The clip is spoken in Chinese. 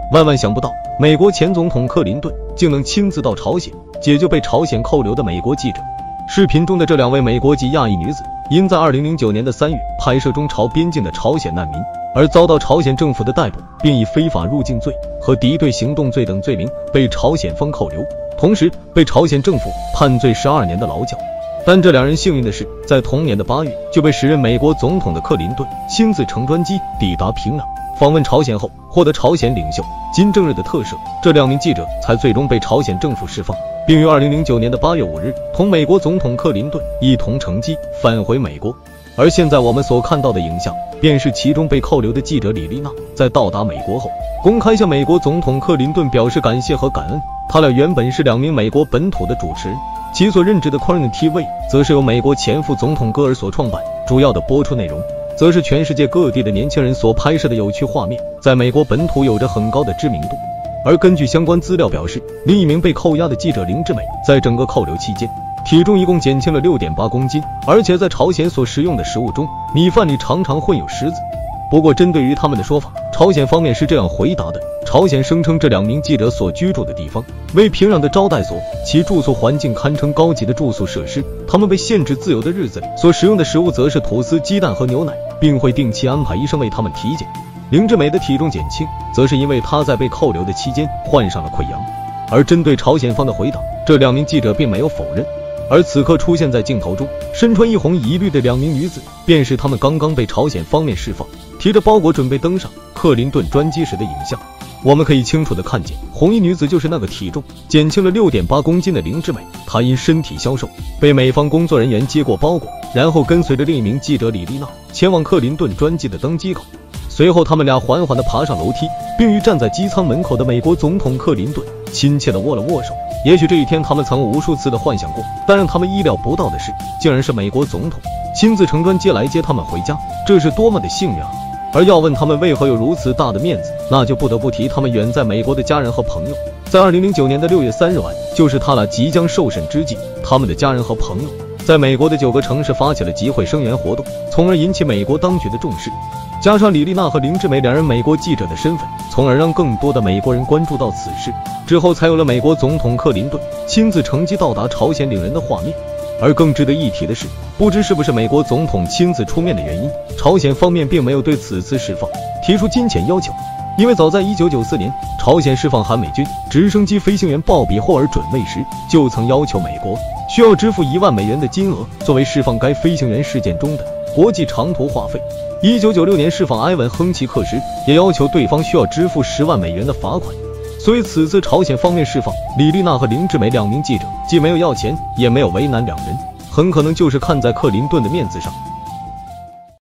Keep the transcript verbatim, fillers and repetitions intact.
万万想不到，美国前总统克林顿竟能亲自到朝鲜解救被朝鲜扣留的美国记者。视频中的这两位美国籍亚裔女子，因在二零零九年的三月拍摄中朝边境的朝鲜难民，而遭到朝鲜政府的逮捕，并以非法入境罪和敌对行动罪等罪名被朝鲜方扣留，同时被朝鲜政府判罪十二年的劳教。但这两人幸运的是，在同年的八月就被时任美国总统的克林顿亲自乘专机抵达平壤，访问朝鲜后，获得朝鲜领袖金正日的特赦，这两名记者才最终被朝鲜政府释放，并于二零零九年的八月五日同美国总统克林顿一同乘机返回美国。而现在我们所看到的影像，便是其中被扣留的记者李丽娜在到达美国后，公开向美国总统克林顿表示感谢和感恩。他俩原本是两名美国本土的主持人，其所任职的 Queen T V 则是由美国前副总统戈尔所创办，主要的播出内容则是全世界各地的年轻人所拍摄的有趣画面，在美国本土有着很高的知名度。而根据相关资料表示，另一名被扣押的记者林志美在整个扣留期间，体重一共减轻了 六点八公斤，而且在朝鲜所食用的食物中，米饭里常常混有石子。不过针对于他们的说法，朝鲜方面是这样回答的：朝鲜声称这两名记者所居住的地方为平壤的招待所，其住宿环境堪称高级的住宿设施，他们被限制自由的日子里所使用的食物则是吐司、鸡蛋和牛奶，并会定期安排医生为他们体检。林志美的体重减轻，则是因为她在被扣留的期间患上了溃疡。而针对朝鲜方的回答，这两名记者并没有否认。而此刻出现在镜头中，身穿一红一绿的两名女子，便是他们刚刚被朝鲜方面释放，提着包裹准备登上克林顿专机时的影像。我们可以清楚地看见，红衣女子就是那个体重减轻了 六点八公斤的林志美。她因身体消瘦，被美方工作人员接过包裹，然后跟随着另一名记者李丽娜前往克林顿专机的登机口。随后他们俩缓缓地爬上楼梯，并与站在机舱门口的美国总统克林顿亲切地握了握手。也许这一天他们曾无数次地幻想过，但让他们意料不到的是，竟然是美国总统亲自乘专机来接他们回家，这是多么的幸运啊！而要问他们为何有如此大的面子，那就不得不提他们远在美国的家人和朋友。在二零零九年的六月三日晚，就是他俩即将受审之际，他们的家人和朋友在美国的九个城市发起了集会声援活动，从而引起美国当局的重视。加上李丽娜和林志美两人美国记者的身份，从而让更多的美国人关注到此事。之后才有了美国总统克林顿亲自乘机到达朝鲜领人的画面。而更值得一提的是，不知是不是美国总统亲自出面的原因，朝鲜方面并没有对此次释放提出金钱要求。因为早在一九九四年，朝鲜释放韩美军直升机飞行员鲍比霍尔准尉时，就曾要求美国需要支付一万美元的金额，作为释放该飞行员事件中的国际长途话费。一九九六年释放埃文·亨奇克时，也要求对方需要支付十万美元的罚款。所以此次朝鲜方面释放李丽娜和林志美两名记者，既没有要钱，也没有为难两人，很可能就是看在克林顿的面子上，